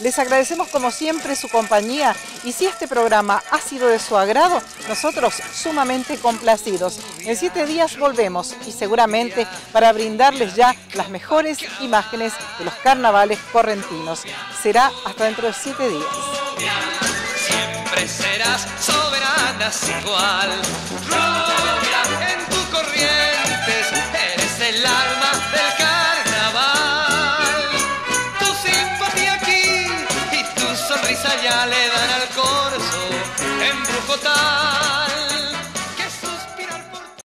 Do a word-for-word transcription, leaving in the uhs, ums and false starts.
Les agradecemos como siempre su compañía y si este programa ha sido de su agrado, nosotros sumamente complacidos. En siete días volvemos y seguramente para brindarles ya las mejores imágenes de los carnavales correntinos. Será hasta dentro de siete días. Siempre serás soberanas igual, rubia en tu corrientes, eres el alma del carnaval. Tu simpatía aquí y tu sonrisa ya le dan al corso embrujo tal.